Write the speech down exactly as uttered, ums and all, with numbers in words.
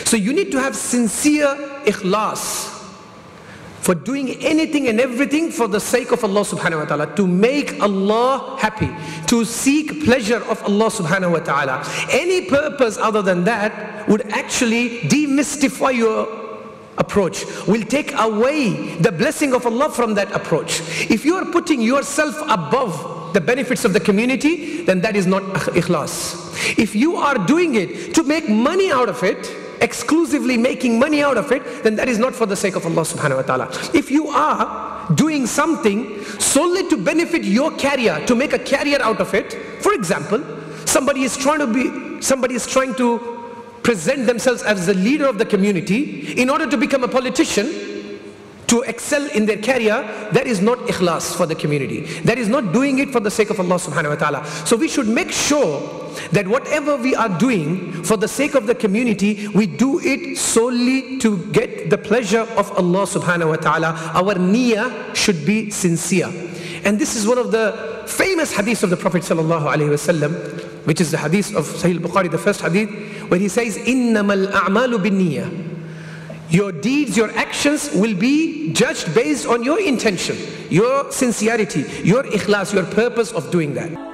So you need to have sincere ikhlas for doing anything and everything for the sake of Allah subhanahu wa ta'ala, to make Allah happy, to seek pleasure of Allah subhanahu wa ta'ala. Any purpose other than that would actually demystify your approach, will take away the blessing of Allah from that approach. If you are putting yourself above the benefits of the community, then that is not ikhlas. If you are doing it to make money out of it, exclusively making money out of it, then that is not for the sake of Allah subhanahu wa ta'ala. If you are doing something solely to benefit your career, to make a career out of it, for example, somebody is trying to be, somebody is trying to present themselves as the leader of the community in order to become a politician, to excel in their career, that is not ikhlas for the community. That is not doing it for the sake of Allah subhanahu wa ta'ala. So we should make sure that whatever we are doing for the sake of the community, we do it solely to get the pleasure of Allah subhanahu wa ta'ala. Our niyyah should be sincere. And this is one of the famous hadiths of the Prophet sallallahu alaihi wasallam, which is the hadith of Sahih Bukhari, the first hadith, where he says, innamal a'malu bin niyyah. Your deeds, your actions will be judged based on your intention, your sincerity, your ikhlas, your purpose of doing that.